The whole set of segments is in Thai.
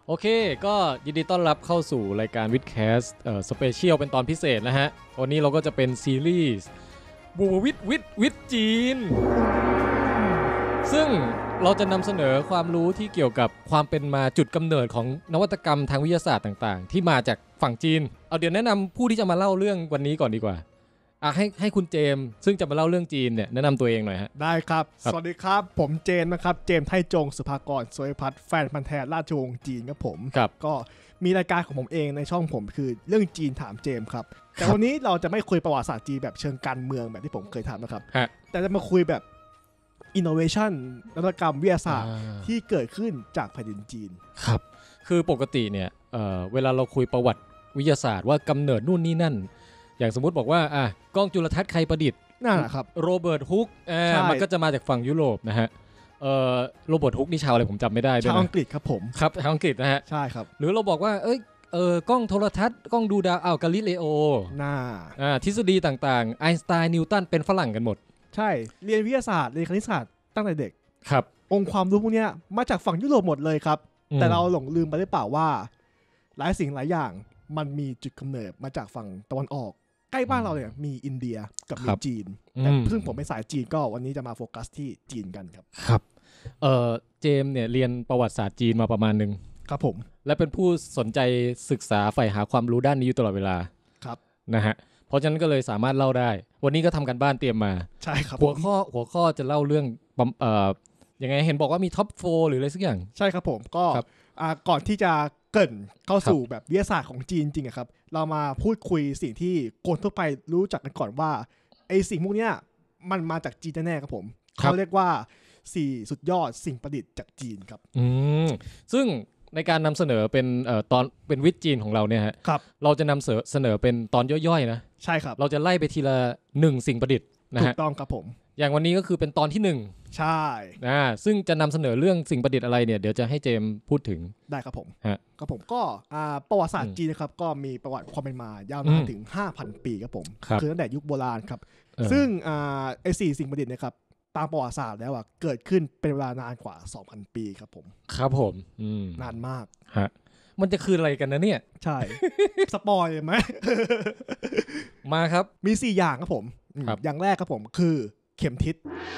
โอเคก็ยินดีต้อนรับเข้าสู่รายการวิดแคสสเปเชียลเป็นตอนพิเศษนะฮะวันนี้เราก็จะเป็นซีรีส์บูวิดจีนซึ่งเราจะนำเสนอความรู้ที่เกี่ยวกับความเป็นมาจุดกำเนิดของนวัตกรรมทางวิทยาศาสตร์ต่างๆที่มาจากฝั่งจีนเอาเดี๋ยวแนะนำผู้ที่จะมาเล่าเรื่องวันนี้ก่อนดีกว่าให้คุณเจมส์ซึ่งจะมาเล่าเรื่องจีนเนี่ยแนะนำตัวเองหน่อยฮะได้ครับสวัสดีครับผมเจมส์นะครับเจมส์ไทจงสุภากรสวยพัฒน์แฟนพันธุ์แท้ราชวงศ์จีนครับผมก็มีรายการของผมเองในช่องผมคือเรื่องจีนถามเจมส์ครับแต่วันนี้เราจะไม่คุยประวัติศาสตร์จีนแบบเชิงการเมืองแบบที่ผมเคยทำนะครับแต่จะมาคุยแบบ innovation นวัตกรรมวิทยาศาสตร์ที่เกิดขึ้นจากแผ่นดินจีนครับคือปกติเนี่ยเวลาเราคุยประวัติวิทยาศาสตร์ว่ากำเนิดนู่นนี่นั่นอย่างสมมุติบอกว่ากล้องจุลทรรศน์ใครประดิษฐ์นั่นแหละครับโรเบิร์ตฮุกมันก็จะมาจากฝั่งยุโรปนะฮะโรเบิร์ตฮุกนี่ชาวอะไรผมจำไม่ได้ด้วยนะชาวอังกฤษครับผมครับชาวอังกฤษนะฮะใช่ครับหรือเราบอกว่ากล้องโทรทัศน์กล้องดูดาวกาลิเลโอทฤษฎีต่างๆไอน์สไตน์นิวตันเป็นฝรั่งกันหมดใช่เรียนวิทยาศาสตร์เรียนคณิตศาสตร์ตั้งแต่เด็กครับองค์ความรู้พวกนี้มาจากฝั่งยุโรปหมดเลยครับแต่เราหลงลืมไปหรือเปล่าว่าหลายสิ่งหลายอย่างมันมีจุดกำเนิดมาจากฝั่งตะวันออกใกล้บ้านเราเนี่ยมีอินเดียกับมีจีนแต่ซึ่งผมเป็นสายจีนก็วันนี้จะมาโฟกัสที่จีนกันครับครับเจมเนี่ยเรียนประวัติศาสตร์จีนมาประมาณนึงครับผมและเป็นผู้สนใจศึกษาใฝ่หาความรู้ด้านนี้อยู่ตลอดเวลาครับนะฮะเพราะฉะนั้นก็เลยสามารถเล่าได้วันนี้ก็ทำกันบ้านเตรียมมาใช่ครับหัวข้อจะเล่าเรื่องยังไงเห็นบอกว่ามีท็อป4หรืออะไรสักอย่างใช่ครับผมก็ก่อนที่จะเกริ่นเข้าสู่แบบวิทยาศาสตร์ของจีนจริงครับเรามาพูดคุยสิ่งที่คนทั่วไปรู้จักกันก่อนว่าไอสิ่งพวกนี้มันมาจากจีนแน่ๆครับผมเขาเรียกว่า4สุดยอดสิ่งประดิษฐ์จากจีนครับซึ่งในการนำเสนอเป็นตอนเป็นวิทย์จีนของเราเนี่ยฮะเราจะนำเสนอเป็นตอนย่อยๆนะใช่ครับเราจะไล่ไปทีละ1สิ่งประดิษฐ์นะฮะถูกต้องครับผมอย่างวันนี้ก็คือเป็นตอนที่1 ใช่ซึ่งจะนำเสนอเรื่องสิ่งประดิษฐ์อะไรเนี่ยเดี๋ยวจะให้เจมพูดถึงได้ครับผมครับผมก็ประวัติศาสตร์จีนนะครับก็มีประวัติความเป็นมายาวนานถึง 5,000 ปีครับผมคือตั้งแต่ยุคโบราณครับซึ่งไอ้4สิ่งประดิษฐ์นะครับตามประวัติศาสตร์แล้วเกิดขึ้นเป็นเวลานานกว่า 2,000 ปีครับผมครับผมนานมากฮะมันจะคืออะไรกันนะเนี่ยใช่ สปอยไหมมาครับมี4อย่างครับผมอย่างแรกครับผมคือเข็มทิศ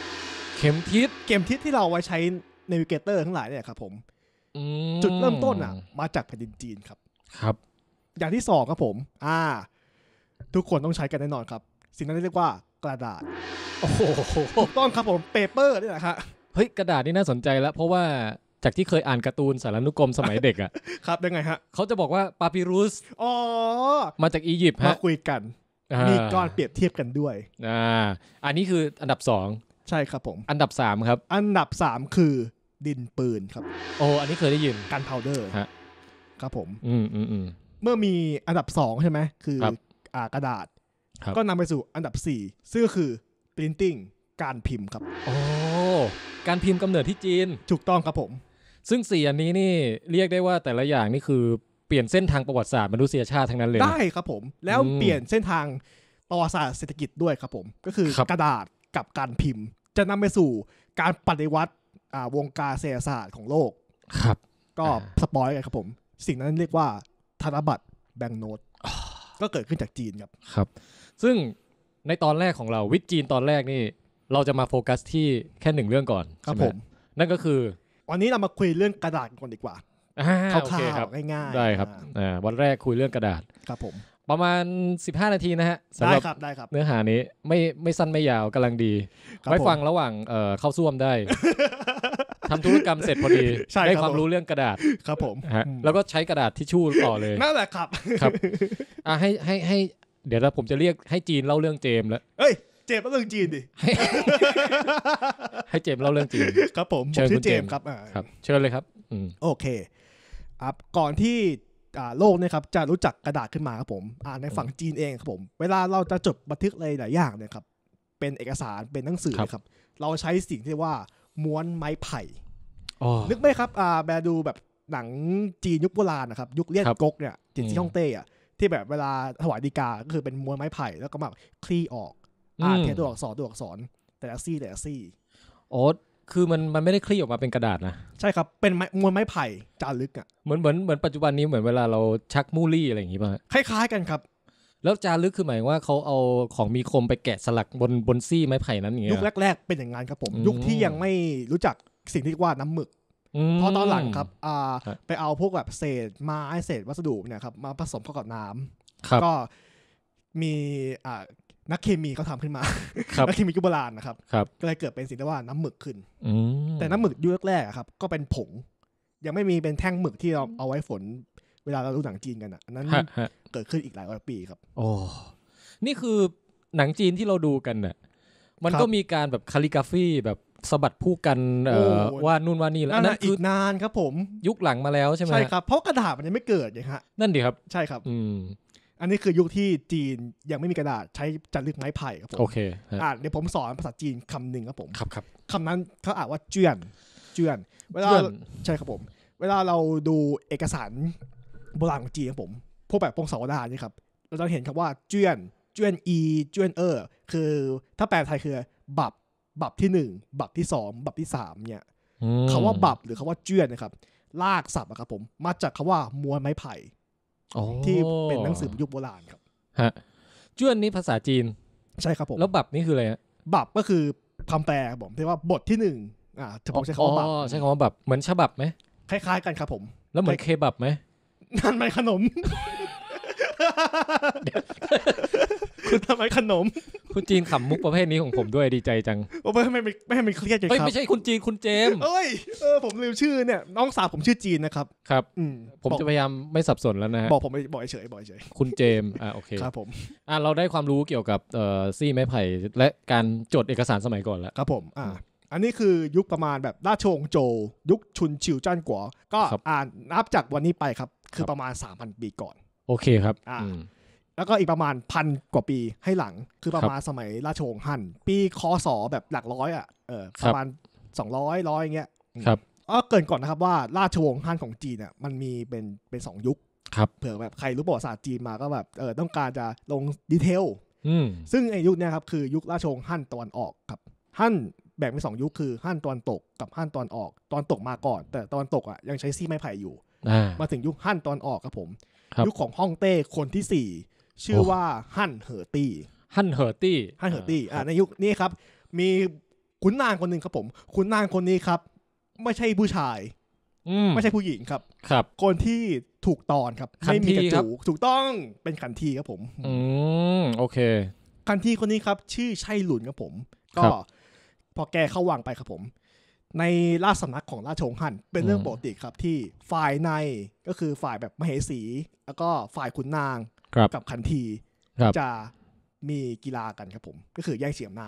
ที่เราไว้ใช้เนวิเกเตอร์ทั้งหลายเนี่ยครับผมจุดเริ่มต้นมาจากแผ่นดินจีนครับครับอย่างที่2ครับผมทุกคนต้องใช้กันแน่นอนครับสิ่งนั้นเรียกว่ากระดาษโอ้โหถูกต้องครับผมเปเปอร์นี่แหละครับเฮ้ยกระดาษนี่น่าสนใจแล้วเพราะว่าจากที่เคยอ่านการ์ตูนสารานุกรมสมัยเด็กครับยังไงฮะเขาจะบอกว่าปาปิรุสมาจากอียิปต์มาคุยกันมีการเปรียบเทียบกันด้วยอันนี้คืออันดับ2 ใช่ครับผมอันดับ3ครับอันดับ3คือดินปืนครับอันนี้เคยได้ยินกันพาวเดอร์ครับผมเมื่อมีอันดับ2ใช่ไหมคือกระดาษก็นำไปสู่อันดับ4ซึ่งก็คือ printing การพิมพ์ครับการพิมพ์กำเนิดที่จีนถูกต้องครับผมซึ่ง4อันนี้นี่เรียกได้ว่าแต่ละอย่างนี่คือเปลี่ยนเส้นทางประวัติศาสตร์มนุษยชาติทั้งนั้นเลยได้ครับผมแล้วเปลี่ยนเส้นทางประวัติศาสตร์เศรษฐกิจด้วยครับผมก็คือกระดาษกับการพิมพ์จะนำไปสู่การปฏิวัติวงการเศรษฐศาสตร์ของโลกครับก็สปอยล์กันครับผมสิ่งนั้นเรียกว่าธนบัตรแบงก์โนตก็เกิดขึ้นจากจีนครับซึ่งในตอนแรกของเราวิทย์จีนตอนแรกนี่เราจะมาโฟกัสที่แค่1เรื่องก่อนครับผมนั่นก็คือวันนี้เรามาคุยเรื่องกระดาษก่อนดีกว่าคร่าวๆง่ายๆได้ครับวันแรกคุยเรื่องกระดาษครับผมประมาณ15นาทีนะฮะสำหรับได้ครับเนื้อหานี้ไม่สั้นไม่ยาวกำลังดีไว้ฟังระหว่างเข้าซ่วมได้ทำธุรกรรมเสร็จพอดีได้ความรู้เรื่องกระดาษครับผมแล้วก็ใช้กระดาษทิชชู่ต่อเลยนั่นแหละครับให้เดี๋ยวผมจะเรียกให้จีนเล่าเรื่องเจมแล้วเจมส์เล่าเรื่องจีนดิให้เจมส์เล่าเรื่องจีนครับผมชื่อเจมส์ครับเชิญเลยครับโอเคก่อนที่โลกเนี่ยครับจะรู้จักกระดาษขึ้นมาครับผมในฝั่งจีนเองครับผมเวลาเราจะจดบันทึกอะไรหลายอย่างเนี่ยครับเป็นเอกสารเป็นหนังสือครับเราใช้สิ่งที่เรียกว่าม้วนไม้ไผ่นึกไหมครับแบดูแบบหนังจีนยุคโบราณนะครับยุคเลี่ยนก๊กเนี่ยจินซีฮ่องเต้ที่แบบเวลาถวายฎีกาก็คือเป็นม้วนไม้ไผ่แล้วก็มาคลี่ออกเทียนตัวอักษรแต่ละซี่คือมันไม่ได้คลี่ออกมาเป็นกระดาษนะใช่ครับเป็นมวลไม้ไผ่จารึกอ่ะเหมือนปัจจุบันนี้เหมือนเวลาเราชักมูลี่อะไรอย่างงี้ป่ะคล้ายๆกันครับแล้วจารึกคือหมายว่าเขาเอาของมีคมไปแกะสลักบนซี่ไม้ไผ่นั้นอย่างเงี้ยยุคแรกๆเป็นอย่างนั้นครับผมยุคที่ยังไม่รู้จักสิ่งที่เรียกว่าน้ำหมึกพอตอนหลังครับไปเอาพวกแบบเศษไม้เศษวัสดุเนี่ยครับมาผสมเข้ากับน้ำก็มีนักเคมีเขาทำขึ้นมานักเคมียุคโบราณนะครับก็เลยเกิดเป็นสิ่งที่ว่าน้ำหมึกขึ้นแต่น้ำหมึกยุคแรกครับก็เป็นผงยังไม่มีเป็นแท่งหมึกที่เราเอาไว้ฝนเวลาเราดูหนังจีนกันอันนั้นเกิดขึ้นอีกหลายร้อยปีครับโอ้นี่คือหนังจีนที่เราดูกันน่ะมันก็มีการแบบคาลิกราฟีแบบสะบัดผู้กันว่านู่นว่านี่แล้วนั่นอีกนานครับผมยุคหลังมาแล้วใช่ไหมใช่ครับเพราะกระดาษมันยังไม่เกิดไงฮะนั่นดิครับใช่ครับอันนี้คือยุคที่จีนยังไม่มีกระดาษใช้จารึกไม้ไผ่ครับผมโอเคเดี๋ยวผมสอนภาษาจีนคำหนึ่งครับผมครับคำนั้นเขาอ่านว่าเจือนเวลาใช่ครับผมเวลาเราดูเอกสารโบราณของจีนครับผมพวกแบบพงศาวดารนี่ครับเราจะเห็นคำว่าเจือนเจือนคือถ้าแปลไทยคือบับที่1บับที่2บับที่3เนี่ยคำว่าบับหรือคำว่าเจือนนะครับลากศัพท์ครับผมมาจากคำว่ามวลไม้ไผ่ที่เป็นหนังสือยุคโบราณครับฮะเจือนนี่ภาษาจีนใช่ครับผมแล้วบับนี่คืออะไรฮะบับก็คือคำแปลผมที่ว่าบทที่1ผมใช้คำว่าบับใช้คำว่าบับเหมือนฉบับไหมคล้ายๆกันครับผมแล้วเหมือนเคบับไหมนั่นไม่ขนมคุณทำไมขนมคุณจีนขำมุกประเภทนี้ของผมด้วยดีใจจังไม่ให้มันเครียดเลยครับไม่ใช่คุณจีนคุณเจมผมลืมชื่อเนี่ยน้องสาวผมชื่อจีนนะครับครับผมจะพยายามไม่สับสนแล้วนะฮะบอกเฉยคุณเจมโอเคครับผมเราได้ความรู้เกี่ยวกับซี่ไม้ไผ่และการจดเอกสารสมัยก่อนแล้วครับผมอันนี้คือยุคประมาณแบบราชวงศ์โจวยุคชุนชิวจ้านกัวก็นับจากวันนี้ไปครับคือประมาณ 3,000 ปีก่อนโอเคครับแล้วก็อีกประมาณ1,000 กว่าปีให้หลังคือประมาณสมัยราชวงศ์ฮั่นปีคศแบบหลักร้อยประมาณ200อย่างเงี้ยครับเกินก่อนนะครับว่าราชวงศ์ฮั่นของจีนมันมีเป็น2ยุคเผื่อแบบใครรู้ประวัติศาสตร์จีนมาก็แบบต้องการจะลงดีเทลซึ่งไอ้ยุคนี้ครับคือยุคราชวงศ์ฮั่นตะวันออกครับฮั่นแบ่งเป็น2ยุคคือฮั่นตะวันตกกับฮั่นตะวันออกตะวันตกมาก่อนแต่ตะวันตกยังใช้ซี่ไม้ไผ่อยู่มาถึงยุคฮั่นตะวันออกครับผมยุคของฮ่องเต้คนที่4ชื่อว่าฮั่นเหอตี้ในยุคนี้ครับมีขุนนางคนหนึ่งครับผมขุนนางคนนี้ครับไม่ใช่ผู้ชายไม่ใช่ผู้หญิงครับคนที่ถูกตอนครับไม่มีกระจูถูกต้องเป็นขันทีครับผมโอเคขันทีคนนี้ครับชื่อไช่หลุนครับผมก็พอแกเข้าวังไปครับผมในราชสำนักของราชวงศ์ฮั่นเป็นเรื่องปกติครับที่ฝ่ายในก็คือฝ่ายแบบมเหสีแล้วก็ฝ่ายขุนนางกับขันทีจะมีกีฬากันครับผมก็คือแย่งชิงอำนาจ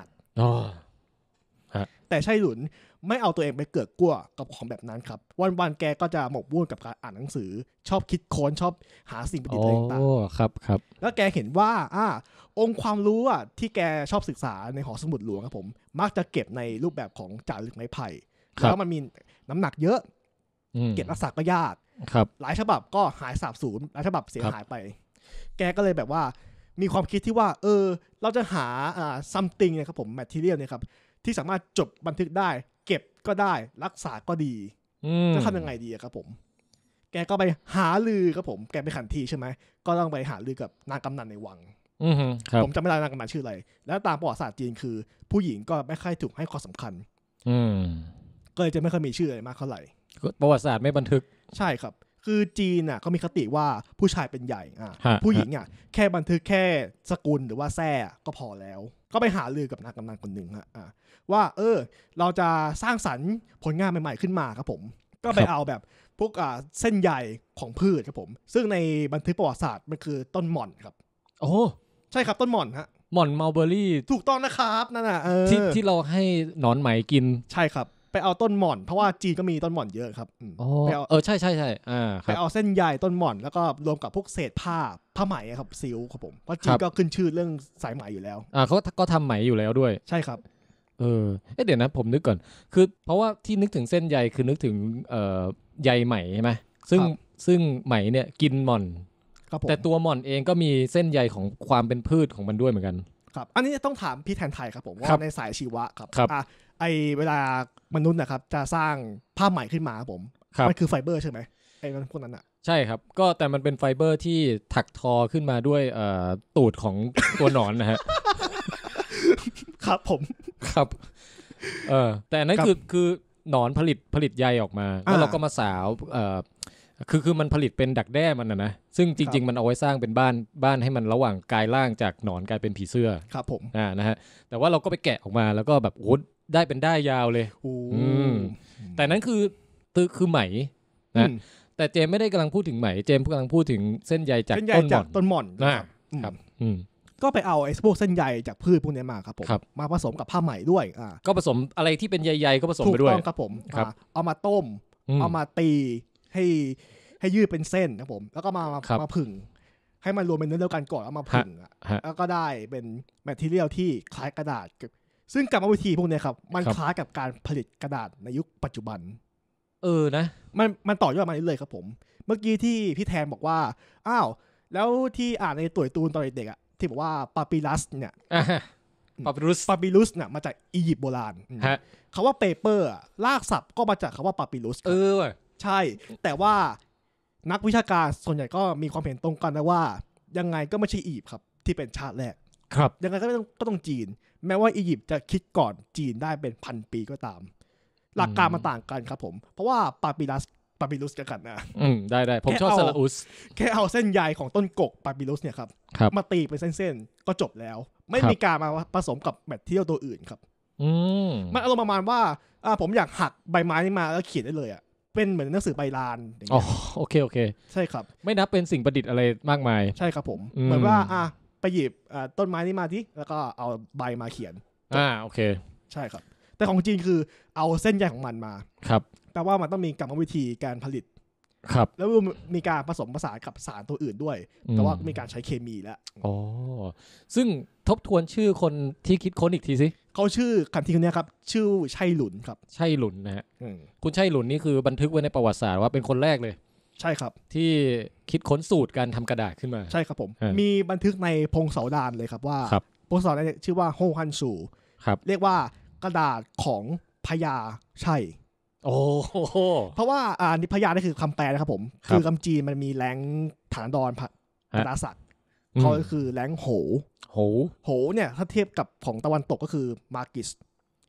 แต่ไช่หลุนไม่เอาตัวเองไปเกิดกลัวกับของแบบนั้นครับวันๆแกก็จะหมกมุ่นกับการอ่านหนังสือชอบคิดค้นชอบหาสิ่งประดิษฐ์ต่างๆครับแล้วแกเห็นว่าองค์ความรู้ที่แกชอบศึกษาในหอสมุดหลวงครับผมมักจะเก็บในรูปแบบของจารึกไม้ไผ่แล้วมันมีน้ำหนักเยอะเก็บรักษาก็ยากหลายฉบับก็หายสาบสูญหลายฉบับเสียหายไปแกก็เลยแบบว่ามีความคิดที่ว่าเราจะหาsomething เนี่ยครับผม material เนี่ยครับที่สามารถจดบันทึกได้เก็บก็ได้รักษาก็ดีจะทำยังไงดีครับผมแกก็ไปหาลือครับผมแกไปขันทีใช่ไหมก็ต้องไปหาลือกับนางกำนันในวังผมจำไม่ได้นางกำนันชื่ออะไรแล้วตามประวัติศาสตร์จีนคือผู้หญิงก็ไม่ค่อยถูกให้ความสำคัญก็เลยจะไม่ค่อยมีชื่ออะไรมากเท่าไหร่ประวัติศาสตร์ไม่บันทึกใช่ครับคือจีนเขามีคติว่าผู้ชายเป็นใหญ่ผู้หญิงแค่บันทึกแค่สกุลหรือว่าแท้ก็พอแล้วก็ไปหาลือกับนางกำนันคนหนึ่งว่าเราจะสร้างสรรค์ผลงานใหม่ๆขึ้นมาครับผมก็ไปเอาแบบพวกเส้นใยของพืชครับผมซึ่งในบันทึกประวัติศาสตร์มันคือต้นหม่อนครับโอ้ใช่ครับต้นหม่อนหม่อนมัลเบอรี่ถูกต้องนะครับนั่นน่ะที่เราให้หนอนไหมกินใช่ครับไปเอาต้นหม่อนเพราะว่าจีนก็มีต้นหม่อนเยอะครับไปเอาใช่ไปเอาเส้นใยต้นหม่อนแล้วก็รวมกับพวกเศษผ้าไหมครับซิลครับผมเพราะจีนก็ขึ้นชื่อเรื่องสายไหมอยู่แล้วเขาก็ทำไหมอยู่แล้วด้วยใช่ครับเดี๋ยวนะผมนึกก่อนคือเพราะว่าที่นึกถึงเส้นใยคือนึกถึงใยไหมใช่ไหมซึ่งไหมเนี่ยกินหม่อนแต่ตัวหม่อนเองก็มีเส้นใยของความเป็นพืชของมันด้วยเหมือนกันครับอันนี้ต้องถามพี่แทนไทยครับผมว่าในสายชีวะครับไอเวลามนุษย์นะครับจะสร้างผ้าไหมขึ้นมาครับผมมันคือไฟเบอร์ใช่ไหมไอ้พวกนั้นอ่ะใช่ครับก็แต่มันเป็นไฟเบอร์ที่ถักทอขึ้นมาด้วยตูดของตัวหนอนนะฮะครับผมครับแต่นั่นคือหนอนผลิตใยออกมาแล้วเราก็มาสาวคือมันผลิตเป็นดักแด้มันนะซึ่งจริงๆมันเอาไว้สร้างเป็นบ้านให้มันระหว่างกลายร่างจากหนอนกลายเป็นผีเสื้อครับผมนะฮะแต่ว่าเราก็ไปแกะออกมาแล้วก็แบบโอ้ได้เป็นได้ยาวเลยแต่นั้นคือไหมนะแต่เจมไม่ได้กำลังพูดถึงไหมเจมกำลังพูดถึงเส้นใยจากต้นหม่อนครับก็ไปเอาไอ้พวกเส้นใยจากพืชพวกนี้มาครับผมมาผสมกับผ้าไหมด้วยก็ผสมอะไรที่เป็นใยๆก็ผสมไปด้วยถูกต้องครับผมเอามาต้มเอามาตีให้ยืดเป็นเส้นครับผมแล้วก็มาผึ่งให้มันรวมเป็นเนื้อเดียวกันก่อนเอามาผึ่งแล้วก็ได้เป็นแมททีเรียลที่คล้ายกระดาษซึ่งกรรมวิธีพวกนี้ครับมันคล้ายกับการผลิตกระดาษในยุคปัจจุบันนะมันต่อยอดมาเรื่อยๆครับผมเมื่อกี้ที่พี่แทนบอกว่าอ้าวแล้วที่อ่านในตัวตูนตอนเด็กๆที่บอกว่าปาปิลัสเนี่ยปาปิลุสเนี่ยมาจากอียิปต์โบราณคำว่าเปเปอร์ลากศัพท์ก็มาจากคำว่าปาปิลุสใช่แต่ว่านักวิชาการส่วนใหญ่ก็มีความเห็นตรงกันนะว่ายังไงก็ไม่ใช่อียิปต์ครับที่เป็นชาติแรกครับยังไงก็ต้องจีนแม้ว่าอียิปต์จะคิดก่อนจีนได้เป็น1,000 ปีก็ตามหลักการมันต่างกันครับผมเพราะว่าปาปิลุสกันนะได้ผมชอบซาลาอุสแค่เอาเส้นใยของต้นกกปาปิลุสเนี่ยครับมาตีเป็นเส้นๆก็จบแล้วไม่มีการมาผสมกับแมทเทียลตัวอื่นครับมันอารมณ์ประมาณว่าผมอยากหักใบไม้นี้มาแล้วเขียนได้เลยเป็นเหมือนหนังสือใบลานอ๋อโอเคใช่ครับไม่นับเป็นสิ่งประดิษฐ์อะไรมากมายใช่ครับผมเหมือนว่าไปหยิบต้นไม้นี้มาที่แล้วก็เอาใบมาเขียนโอเคใช่ครับแต่ของจริงคือเอาเส้นใยของมันมาครับแปลว่ามันต้องมีกรรมวิธีการผลิตครับแล้วมีการผสมผสานกับสารตัวอื่นด้วยแต่ว่ามีการใช้เคมีแล้วซึ่งทบทวนชื่อคนที่คิดค้นอีกทีสิเขาชื่อคันทีคนนี้ครับชื่อไช่หลุนครับไช่หลุนนะฮะคุณไช่หลุนนี่คือบันทึกไว้ในประวัติศาสตร์ว่าเป็นคนแรกเลยใช่ครับที่คิดค้นสูตรการทำกระดาษขึ้นมาใช่ครับผมมีบันทึกในพงศาวดารเลยครับว่าพงศาวดารชื่อว่าโฮฮันซูเรียกว่ากระดาษของพญาไช่เพราะว่านิพยานี่คือคำแปลนะครับผมคือคำจีนมันมีแรงฐานดรพระศักดิ์เขาคือแรงโหเนี่ยถ้าเทียบกับของตะวันตกก็คือมาร์กิส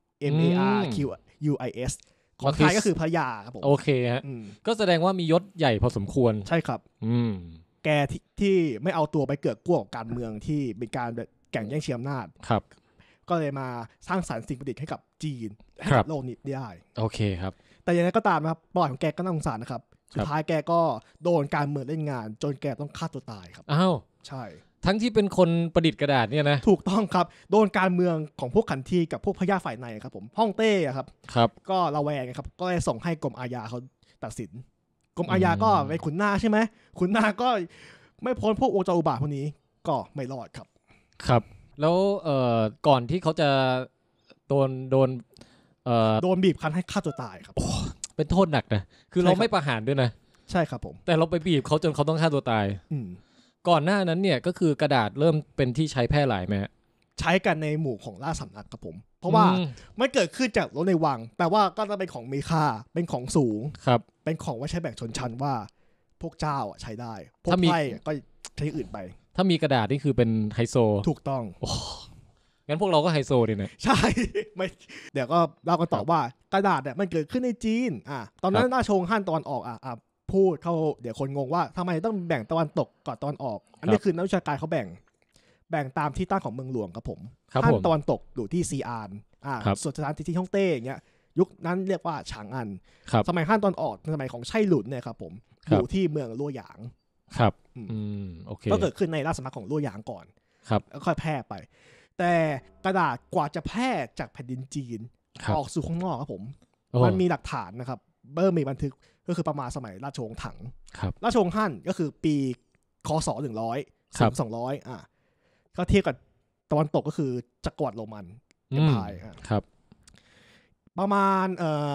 MARQUIS ของไทยก็คือพระยาครับผมโอเคฮะก็แสดงว่ามียศใหญ่พอสมควรใช่ครับแกที่ไม่เอาตัวไปเกือกกลัวกับการเมืองที่เป็นการแข่งแย่งชิงอำนาจครับก็เลยมาสร้างสรรค์สิ่งประดิษฐ์ให้กับจีนให้กับโลกนี้ได้โอเคครับแต่อย่างไรก็ตามนะครับประวัติของแกก็น่าสงสารนะครับสุดท้ายแกก็โดนการเมืองเล่นงานจนแกต้องฆ่าตัวตายครับอ้าวใช่ทั้งที่เป็นคนประดิษฐ์กระดาษเนี่ยนะถูกต้องครับโดนการเมืองของพวกขันทีกับพวกพญาฝ่ายในครับผมฮ่องเต้ครับก็ระแวงครับก็เลยส่งให้กรมอาญาเขาตัดสินกรมอาญาก็ไปขุนหน้าใช่ไหมขุนหน้าก็ไม่พ้นพวกโอจาอุบาทพวกนี้ก็ไม่รอดครับครับแล้วก่อนที่เขาจะโดนบีบคั้นให้ฆ่าตัวตายครับเป็นโทษหนักนะคือเราไม่ประหารด้วยนะใช่ครับผมแต่เราไปบีบเขาจนเขาต้องฆ่าตัวตายก่อนหน้านั้นเนี่ยก็คือกระดาษเริ่มเป็นที่ใช้แพร่หลายไหมใช้กันในหมู่ของราชสำนักครับผมเพราะว่ามันเกิดขึ้นจากรถในวังแปลว่าก็ต้องเป็นของมีค่าเป็นของสูงครับเป็นของไว้ใช้แบ่งชนชั้นว่าพวกเจ้าใช้ได้พวกไพร่ก็ใช้อื่นไปถ้ามีกระดาษนี่คือเป็นไฮโซถูกต้องงั้นพวกเราก็ไฮโซดิเนี่ยใช่ไม่เดี๋ยวก็เล่ากันต่อว่ากระดาษเนี่ยมันเกิดขึ้นในจีนตอนนั้นราชวงศ์ฮั่นตะวันออกพูดเขาเดี๋ยวคนงงว่าทำไมต้องแบ่งตะวันตกก่อนตะวันออกอันนี้คือนักวิชาการเขาแบ่งตามที่ตั้งของเมืองหลวงครับผมฮั่นตะวันตกอยู่ที่ซีอานส่วนสถานที่ฮ่องเต้อย่างเงี้ยยุคนั้นเรียกว่าฉางอันสมัยฮั่นตะวันออกสมัยของไช่หลุนเนี่ยครับผมอยู่ที่เมืองลั่วหยางครับโอเคก็เกิดขึ้นในราชสำนักของลั่วหยางก่อนแล้วค่อยแพร่ไปแต่กระดาษกว่าจะแพร่จากแผ่นดินจีนออกสู่ข้างนอกครับผมมันมีหลักฐานนะครับมีบันทึกก็คือประมาณสมัยราชวงศ์ถังราชวงศ์ฮั่นก็คือปีคศ100 ถึง 200ก็เทียบกับตะวันตกก็คือจักรวรรดิโรมันเอ็มไพร์ครับประมาณ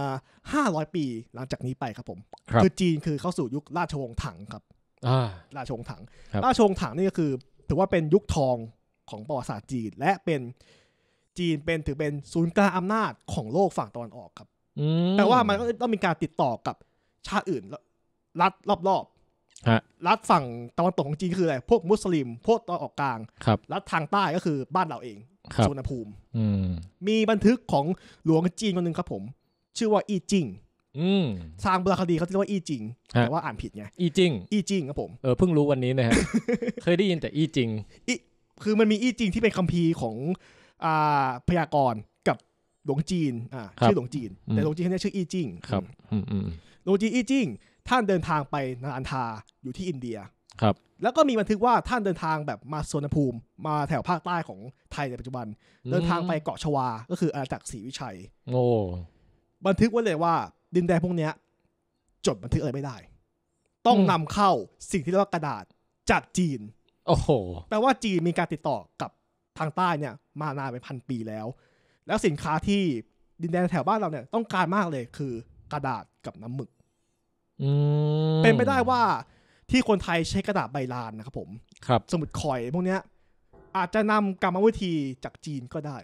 500 ปีหลังจากนี้ไปครับผมคือจีนคือเข้าสู่ยุคราชวงศ์ถังครับราชวงศ์ถังราชวงศ์ถังนี่ก็คือถือว่าเป็นยุคทองของประวัติศาสตร์จีนและเป็นจีนถือเป็นศูนย์กลางอำนาจของโลกฝั่งตะวันออกครับมแต่ว่ามันก็ต้องมีการติดต่อกับชาติอื่นรัฐรอบฮะๆรัฐฝั่งตะวันตกของจีนคืออะไรพวกมุสลิมพวกตะวันออกกลางครับรัฐทางใต้ก็คือบ้านเราเองครับสุวรรณภูมิอืมมีบันทึกของหลวงจีนคนหนึ่งครับผม ชื่อว่าอีจิง สร้างโบราณคดีเขาเรียกว่าอีจิงฮะแต่ว่าอ่านผิดไงอีจิงอีจิงครับผมเพิ่งรู้วันนี้นะฮะ เคยได้ยินแต่อีจิงคือมันมีอีจิงที่เป็นคัมภีร์ของพยากรณ์กับหลวงจีนครับชื่อหลวงจีน แต่หลวงจีนเขาเรียกชื่ออีจิงครับอืมหลวงจีนอีจิงท่านเดินทางไปนาอันทาอยู่ที่อินเดียครับแล้วก็มีบันทึกว่าท่านเดินทางแบบมาสุวรรณภูมิมาแถวภาคใต้ของไทยในปัจจุบัน เดินทางไปเกาะชวาก็คืออาณาจักรศรีวิชัยโอ้บันทึกไว้เลยว่าดินแดนพวกเนี้ยจดบันทึกอะไรไม่ได้ ต้องนำเข้าสิ่งที่เรียกว่ากระดาษจากจีนโอ้โหแปลว่าจีนมีการติดต่อกับทางใต้เนี่ยมานานเป็น1,000 ปีแล้ว แล้วสินค้าที่ดินแดนแถวบ้านเราเนี่ยต้องการมากเลยคือกระดาษกับน้ำหมึก เป็นไปได้ว่าที่คนไทยใช้กระดาษใบลานนะครับผมครับสมุดคอยพวกเนี้ยอาจจะนำกรรมวิธีจากจีนก็ได้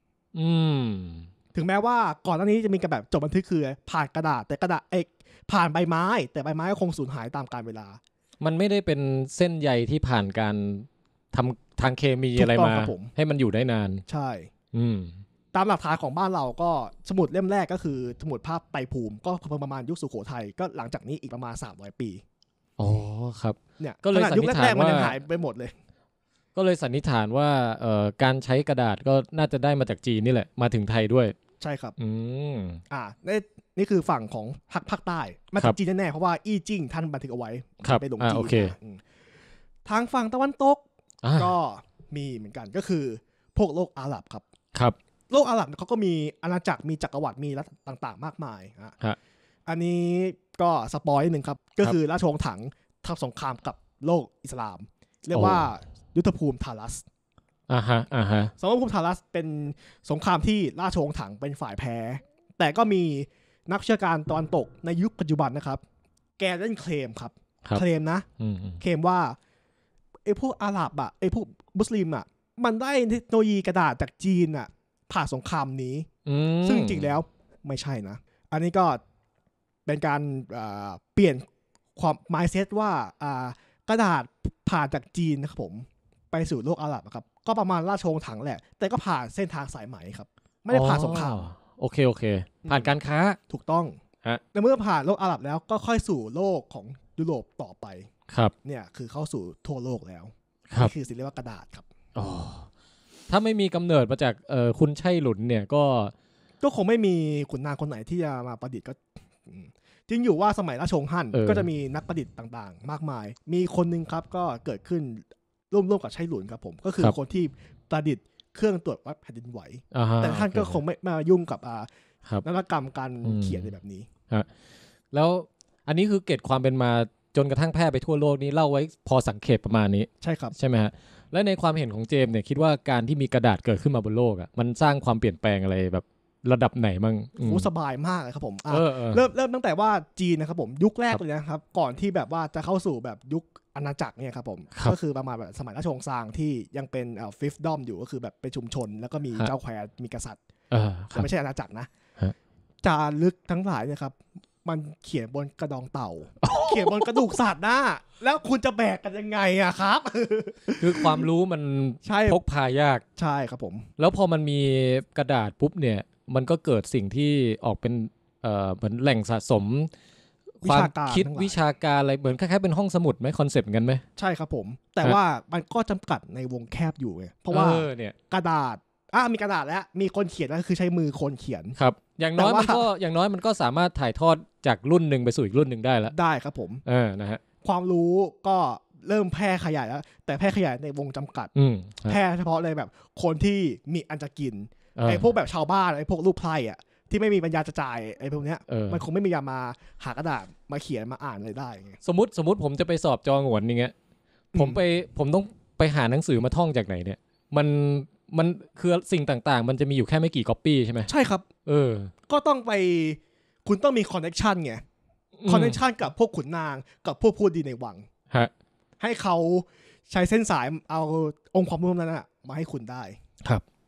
ถึงแม้ว่าก่อนหน้านี้จะมีการแบบจดบันทึกคือผ่านกระดาษแต่กระดาษผ่านใบไม้แต่ใบไม้ก็คงสูญหายตามกาลเวลามันไม่ได้เป็นเส้นใยที่ผ่านการทำทางเคมีอะไรถูกต้มาองครับผมให้มันอยู่ได้นานใช่อืมตามหลักฐานของบ้านเราก็สมุดเล่มแรกก็คือสมุดภาพไตรภูมิก็ประมาณยุคสุโขทัยก็หลังจากนี้อีกประมาณ300 ปีอ๋อครับเนี่ยก็เลยขนาดยุคสันนิษฐานแรกๆมันยังว่าหายไปหมดเลยก็เลยสันนิษฐานว่าการใช้กระดาษก็น่าจะได้มาจากจีนนี่แหละมาถึงไทยด้วยใช่ครับอืมนี่คือฝั่งของภาคใต้มาครัจากบจีนแน่ๆเพราะว่าอี้จิ้งท่านบันทึกเอาไว้ครับไปหลงจีนโอเคทางฝั่งตะวันตกอ่าก็มีเหมือนกันก็คือพวกโลกอาหรับครับครับโลกอาหรับเขาก็มีอาณาจักรมีจักรวรรดิมีรัฐต่างๆ มากมายฮะอันนี้ก็สปอยนิดนึงครับก็คือราชวงศ์ถังทำสงครามกับโลกอิสลาม เรียกว่ายุทธภูมิทารัสอ่าฮะสงครามภูมิทารัสเป็นสงครามที่ราชวงศ์ถังเป็นฝ่ายแพ้ แต่ก็มีนักวิชาการตะวันตกในยุคปัจจุบันนะครับ แกเล่นเคลมครับครับเคลมนะ เคลมว่าไอ้พวกอาหรับไอ้พวกมุสลิมมันได้เทคโนโลยีกระดาษจากจีนผ่านสงครามนี้ ซึ่งจริงแล้วไม่ใช่นะ อันนี้ก็เป็นการเปลี่ยนความ mindset ว่ากระดาษผ่านจากจีนนะครับผมไปสู่โลกอาหรับครับก็ประมาณราชวงศ์ถังแหละ แต่ก็ผ่านเส้นทางสายไหมครับ ไม่ได้ผ่านสงครามโอเคผ่านการค้าถูกต้องฮะแต่เมื่อผ่านโลกอาหรับแล้วก็ค่อยสู่โลกของยุโรปต่อไปครับเนี่ยคือเข้าสู่ทั่วโลกแล้วครับนี่คือสิ่งเรียกว่ากระดาษครับอ๋อถ้าไม่มีกำเนิดมาจากคุณไช่หลุนเนี่ยก็คงไม่มีขุนนางคนไหนที่จะมาประดิษฐ์ก็จริงอยู่ว่าสมัยราชวงศ์ฮั่นก็จะมีนักประดิษฐ์ต่างๆ มากมาย มีคนนึงครับก็เกิดขึ้นร่วมกับไช่หลุนครับผมก็คือคนที่ประดิษฐ์เครื่องตรวจวัดแผ่นดินไหวแต่ท่านก็คงไม่มายุ่งกับนวัตกรรมการเขียนในแบบนี้แล้วอันนี้คือเกร็ดความเป็นมาจนกระทั่งแพร่ไปทั่วโลกนี้เล่าไว้พอสังเขปประมาณนี้ใช่ครับใช่ไหมฮะและในความเห็นของเจมส์เนี่ยคิดว่าการที่มีกระดาษเกิดขึ้นมาบนโลกมันสร้างความเปลี่ยนแปลงอะไรแบบระดับไหนมั่งสบายมากเลยครับผมเริ่มตั้งแต่ว่าจีนนะครับผมยุคแรกเลยนะครับก่อนที่แบบว่าจะเข้าสู่แบบยุคอาณาจักรเนี่ยครับผมก็คือประมาณแบบสมัยราชวงศ์ซางที่ยังเป็นฟิฟดอมอยู่ก็คือแบบเป็นชุมชนแล้วก็มีเจ้าแคว้นมีกษัตริย์แต่ไม่ใช่อาณาจักรนะจารึกทั้งหลายเนี่ยครับมันเขียนบนกระดองเต่า เขียนบนกระดูกสัตว์นะแล้วคุณจะแบกกันยังไงครับคือความรู้มันพกพายากใช่ครับผมแล้วพอมันมีกระดาษปุ๊บเนี่ยมันก็เกิดสิ่งที่ออกเป็นเหมือนแหล่งสะสมความคิดวิชาการอะไรเหมือนคล้ายๆเป็นห้องสมุดไหมคอนเซปต์กันไหมใช่ครับผมแต่ว่ามันก็จำกัดในวงแคบอยู่ไงเพราะว่าเนี่ยกระดาษมีกระดาษแล้วมีคนเขียนก็คือใช้มือคนเขียนครับอย่างน้อยมันก็สามารถถ่ายทอดจากรุ่นหนึ่งไปสู่อีกรุ่นหนึ่งได้แล้วได้ครับผมนะฮะความรู้ก็เริ่มแพร่ขยายแล้วแต่แพร่ขยายในวงจำกัดแพร่เฉพาะเลยแบบคนที่มีอันจะกินไอ้พวกแบบชาวบ้านไอ้พวกลูกไพร่ที่ไม่มีปัญญาจะจ่ายไอ้พวกเนี้ยมันคงไม่มียามาหากระดาษมาเขียนมาอ่านอะไรได้ไงสมมติผมจะไปสอบจองหวนอย่างเงี้ยผมต้องไปหาหนังสือมาท่องจากไหนเนี่ยมันคือสิ่งต่างๆมันจะมีอยู่แค่ไม่กี่ก๊อปปี้ใช่ไหมใช่ครับก็ต้องไปคุณต้องมีคอนเนคชั่นไงคอนเนคชั่นกับพวกขุนนางกับพวกผู้ดีในวังให้เขาใช้เส้นสายเอาองค์ความรู้นั้นมาให้คุณได้ครับ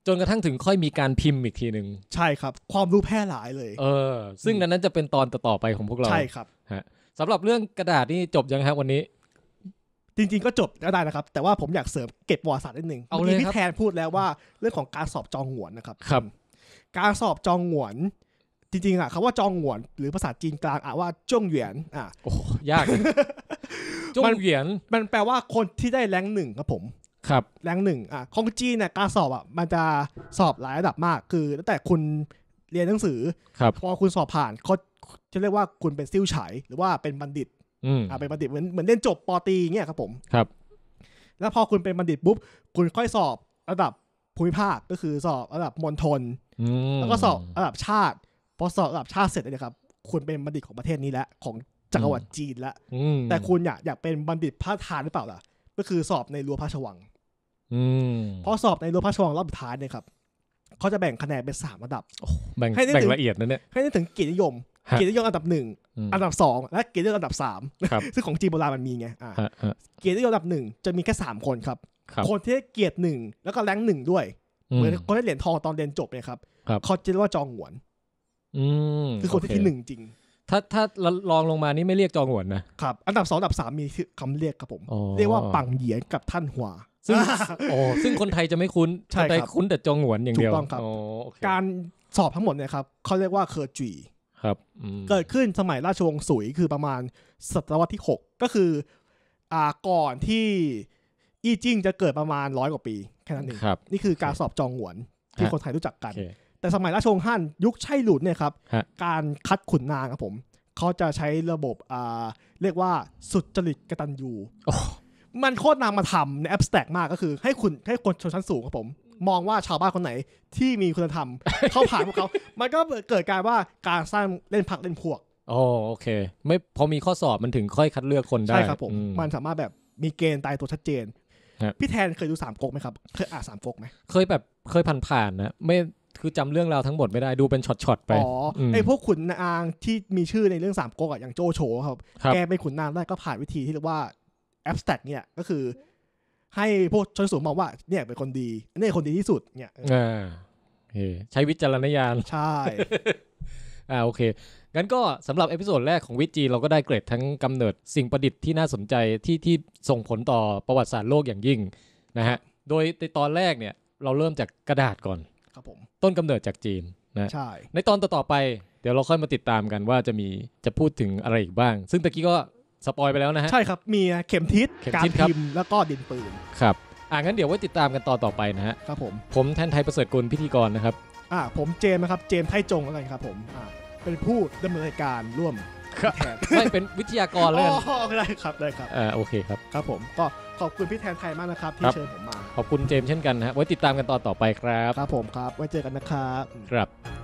จนกระทั่งถึงค่อยมีการพิมพ์อีกทีหนึ่งใช่ครับความรู้แพร่หลายเลยซึ่งนั้นจะเป็นตอนต่อไปของพวกเราใช่ครับสำหรับเรื่องกระดาษนี่จบยังครับวันนี้จริงๆก็จบก็ได้นะครับแต่ว่าผมอยากเสริมเก็บประวัติศาสตร์นิดนึงเมื่อกี้พี่แทนพูดแล้วว่าเรื่องของการสอบจองหงวนนะครับการสอบจองหงวนจริงๆคำว่าจองหงวนหรือภาษาจีนกลางว่าจ้งเหวียนโอ้ยากจ้งเหวียนมันแปลว่าคนที่ได้แรงหนึ่งครับผมครับแรงหนึ่งของจีนเนี่ยการสอบมันจะสอบหลายระดับมากคือตั้งแต่คุณเรียนหนังสือพอคุณสอบผ่านเขาจะเรียกว่าคุณเป็นซิ่วไฉหรือว่าเป็นบัณฑิตเป็นบัณฑิตเหมือนเรียนจบป.ตรีเงี้ยครับผมครับแล้วพอคุณเป็นบัณฑิตปุ๊บคุณค่อยสอบระดับภูมิภาคก็คือสอบระดับมณฑลแล้วก็สอบระดับชาติพอสอบระดับชาติเสร็จเลยครับคุณเป็นบัณฑิตของประเทศนี้แล้วของจักรวรรดิจีนแล้วแต่คุณอยากเป็นบัณฑิตพระราชทานหรือเปล่าล่ะก็คือสอบในรั้วพระราชวังพอสอบในรั้วพระราชวังรอบสุดท้ายเนี่ยครับเขาจะแบ่งคะแนนเป็น3ระดับแบ่งละเอียดนะเนี่ยให้นึกถึงเกียรตินิยมอันดับ1อันดับ2และเกียรตินิยมอันดับ3ซึ่งของจีนโบราณมันมีไงเกียรตินิยมอันดับ1จะมีแค่3คนครับคนที่เกียรติ1แล้วก็แรง1ด้วยเหมือนคนที่เหรียญทองตอนเรียนจบเนี่ยครับเขาจะเรียกว่าจองหงวนคือคนที่1จริงถ้าลองลงมานี่ไม่เรียกจองหงวนนะครับอันดับ2อันดับ3มีคำเรียกครับผมเรียกว่าปังเหยียนกับท่านหัวซึ่งคนไทยจะไม่คุ้นคนไทยคุ้นแต่จองหงวนอย่างเดียวถูกต้องครับการสอบทั้งหมดเนี่ยครับเขาเรียกว่าเคอร์จีครับเกิดขึ้นสมัยราชวงศ์สุยคือประมาณศตวรรษที่6ก็คือก่อนที่อี้จิ้งจะเกิดประมาณ100 กว่าปีแค่นั้นเองนี่คือการสอบจองหงวนที่คนไทยรู้จักกันแต่สมัยราชวงศ์ฮั่นยุคไช่หลุนเนี่ยครับการคัดขุนนางครับผมเขาจะใช้ระบบเรียกว่าสุจริตกตัญญูมันโคตรนำมาทำในแอบสแต็กมากก็คือให้คนชนชั้นสูงครับผมมองว่าชาวบ้านคนไหนที่มีคุณธรรมเข้าผ่านพวกเขามันก็เกิดการว่าการสร้างเล่นพรรคเล่นพวกโอเคไม่พอมีข้อสอบมันถึงค่อยคัดเลือกคนได้ใช่ครับผมมันสามารถแบบมีเกณฑ์ตายตัวชัดเจนพี่แทนเคยดูสามก๊กไหมครับเคยอ่านสามก๊กไหมเคยผ่านนะไม่คือจำเรื่องราวทั้งหมดไม่ได้ดูเป็นช็อตๆไปไอ้พวกขุนนางที่มีชื่อในเรื่องสามก๊กอย่างโจโฉครับแกเป็นขุนนางได้ก็ผ่านวิธีที่เรียกว่าแอบสแต็กเนี่ยก็คือให้พวกชนสูงมองว่าเนี่ยเป็นคนดีนี่คนดีที่สุดเนี่ยใช้วิจารณญาณใช่โอเคงั้นก็สำหรับเอพิโซดแรกของวิจีเราก็ได้เกรดทั้งกำเนิดสิ่งประดิษฐ์ที่น่าสนใจที่ส่งผลต่อประวัติศาสตร์โลกอย่างยิ่งนะฮะโดยในตอนแรกเนี่ยเราเริ่มจากกระดาษก่อนครับผมต้นกำเนิดจากจีนนะใช่ในตอนต่อไปเดี๋ยวเราค่อยมาติดตามกันว่าจะพูดถึงอะไรอีกบ้างซึ่งตะกี้ก็สปอยไปแล้วนะฮะใช่ครับมีเข็มทิศการพิมพ์แล้วก็ดินปืนครับงั้นเดี๋ยวไว้ติดตามกันตอนต่อไปนะฮะครับผมแทนไทยประเสริฐกุลพิธีกรนะครับผมเจมส์นะครับเจมส์ไทจงแล้วกันครับผมเป็นผู้ดำเนินรายการร่วมแทนไม่เป็นวิทยากรเลยได้ครับโอเคครับครับผมก็ขอบคุณพี่แทนไทยมากนะครับที่เชิญผมมาขอบคุณเจมส์เช่นกันนะฮะไว้ติดตามกันตอนต่อไปครับครับผมครับไว้เจอกันนะครับครับ